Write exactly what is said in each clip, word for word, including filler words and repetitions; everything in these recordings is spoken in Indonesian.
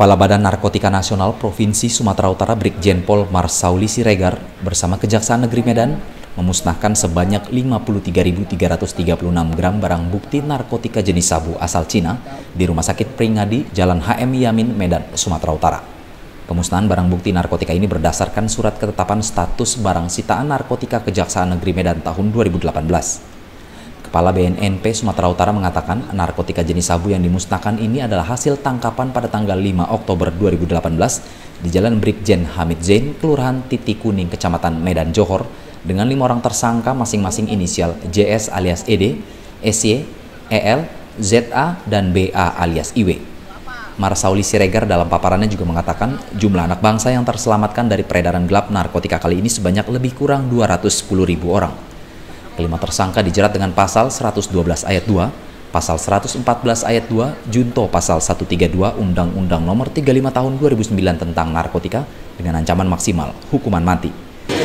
Kepala Badan Narkotika Nasional Provinsi Sumatera Utara Brigjen Pol Marsauli Siregar bersama Kejaksaan Negeri Medan memusnahkan sebanyak lima puluh tiga ribu tiga ratus tiga puluh enam gram barang bukti narkotika jenis sabu asal Cina di Rumah Sakit Pringadi, Jalan H M Yamin, Medan, Sumatera Utara. Pemusnahan barang bukti narkotika ini berdasarkan surat ketetapan status barang sitaan narkotika Kejaksaan Negeri Medan tahun dua ribu delapan belas. Kepala B N N P Sumatera Utara mengatakan narkotika jenis sabu yang dimusnahkan ini adalah hasil tangkapan pada tanggal lima Oktober dua ribu delapan belas di Jalan Brigjen Hamid Zain, Kelurahan Titik Kuning, Kecamatan Medan Johor, dengan lima orang tersangka masing-masing inisial J S alias E D, S Y, E L, Z A, dan B A alias I W. Marsauli Siregar dalam paparannya juga mengatakan jumlah anak bangsa yang terselamatkan dari peredaran gelap narkotika kali ini sebanyak lebih kurang dua ratus sepuluh ribu orang. Kelima tersangka dijerat dengan pasal seratus dua belas ayat dua, pasal seratus empat belas ayat dua, junto pasal seratus tiga puluh dua Undang-Undang Nomor tiga puluh lima Tahun dua ribu sembilan tentang narkotika dengan ancaman maksimal hukuman mati.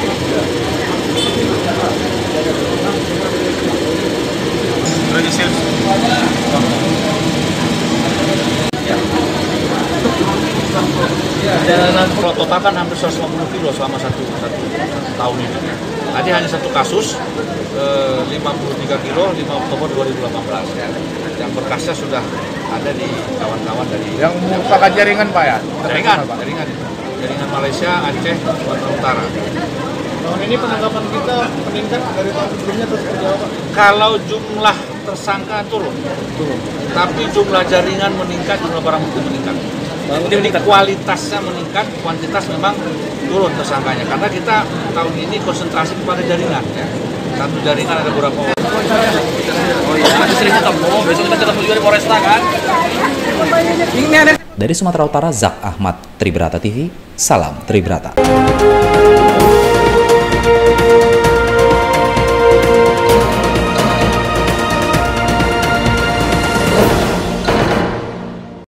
Perjalanan total kan hampir seratus lima puluh kilo selama satu, satu tahun ini. Tadi hanya satu kasus, eh, lima puluh tiga kilo, lima Oktober dua ribu delapan belas. Yang berkasnya sudah ada di kawan-kawan dari... Yang merupakan jaringan Pak ya? Jaringan, jaringan. Jaringan Malaysia, Aceh, Sumatera Utara. Tahun ini penangkapan kita meningkat dari tahun sebelumnya atau seperti apa Pak? Kalau jumlah tersangka turun, turun. Tapi jumlah jaringan meningkat, jumlah barang bukti meningkat. Jadi kualitasnya meningkat, kuantitas memang turun tersangkanya. Karena kita tahun ini konsentrasi kepada jaringan. Ya. Satu jaringan ada beberapa orang. Oh iya, masih sering ketemu. Besok kita ketemu juga di Polresta kan? Dari Sumatera Utara, Zak Ahmad, Tribrata T V, salam Tribrata.